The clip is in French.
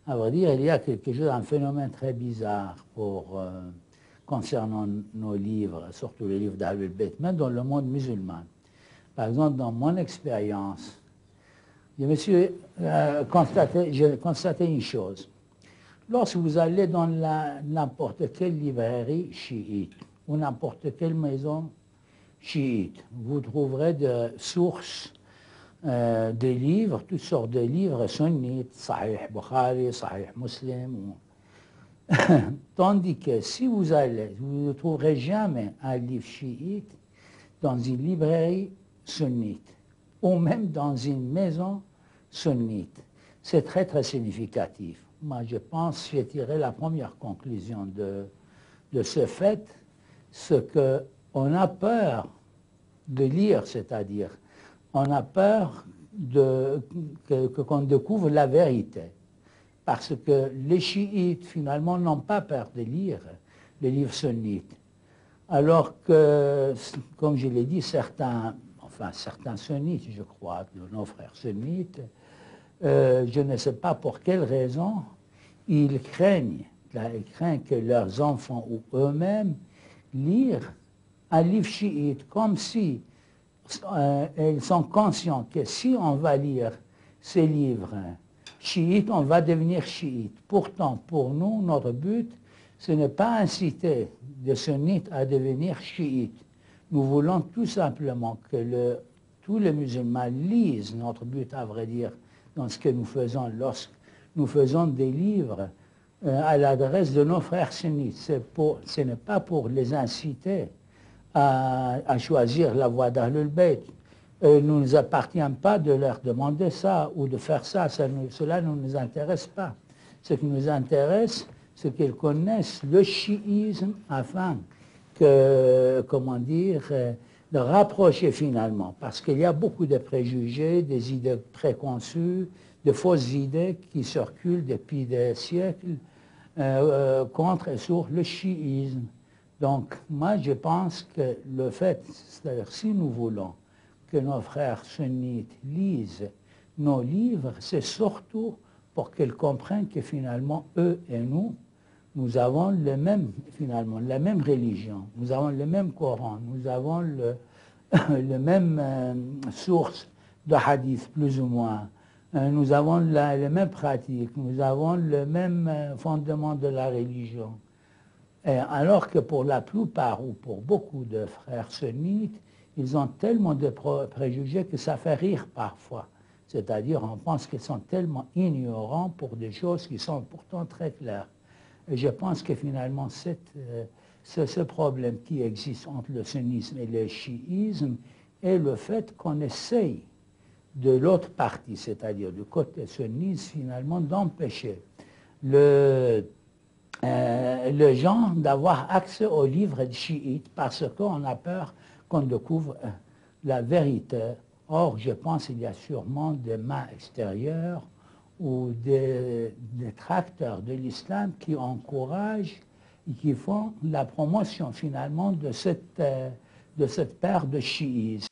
À vrai dire, il y a quelque chose, un phénomène très bizarre concernant nos livres, surtout les livres d'Ahlul Bayt, même dans le monde musulman. Par exemple, dans mon expérience, j'ai constaté une chose. Lorsque vous allez dans n'importe quelle librairie chiite ou n'importe quelle maison chiite, vous trouverez des sources, des livres, toutes sortes de livres sunnites, Sahih Bukhari, Sahih Muslim. Tandis que si vous allez, vous ne trouverez jamais un livre chiite dans une librairie sunnite ou même dans une maison sunnite. C'est très très significatif. Moi je pense, j'ai tiré la première conclusion de ce fait, ce qu'on a peur de lire, c'est-à-dire on a peur qu'on découvre la vérité. Parce que les chiites, finalement, n'ont pas peur de lire les livres sunnites. Alors que, comme je l'ai dit, certains sunnites, je crois, de nos frères sunnites, je ne sais pas pour quelle raison, ils craignent que leurs enfants ou eux-mêmes lire un livre chiite, comme si ils sont conscients que si on va lire ces livres chiites, on va devenir chiite. Pourtant, pour nous, notre but, ce n'est pas inciter des sunnites à devenir chiites. Nous voulons tout simplement que tous les musulmans lisent notre but, à vrai dire, dans ce que nous faisons lorsque nous faisons des livres à l'adresse de nos frères sunnites. Ce n'est pas pour les inciter à choisir la voie d'Ahlul Bayt. Il ne nous appartient pas de leur demander ça ou de faire ça. Cela ne nous intéresse pas. Ce qui nous intéresse, c'est qu'ils connaissent le chiisme afin de rapprocher finalement. Parce qu'il y a beaucoup de préjugés, des idées préconçues, de fausses idées qui circulent depuis des siècles contre et sur le chiisme. Donc, moi, je pense que le fait, c'est-à-dire si nous voulons que nos frères sunnites lisent nos livres, c'est surtout pour qu'ils comprennent que finalement, eux et nous avons la même religion, nous avons le même Coran, nous avons le même source de hadith, plus ou moins. Nous avons les mêmes pratiques, nous avons le même fondement de la religion. Alors que pour la plupart ou pour beaucoup de frères sunnites, ils ont tellement de préjugés que ça fait rire parfois. C'est-à-dire, on pense qu'ils sont tellement ignorants pour des choses qui sont pourtant très claires. Et je pense que finalement, ce problème qui existe entre le sunnisme et le chiisme est le fait qu'on essaye de l'autre partie, c'est-à-dire du côté sunnite, finalement, d'empêcher les gens d'avoir accès aux livres chiites parce qu'on a peur qu'on découvre la vérité. Or, je pense qu'il y a sûrement des mains extérieures ou des détracteurs de l'islam qui encouragent et qui font la promotion finalement de cette paire de chiisme.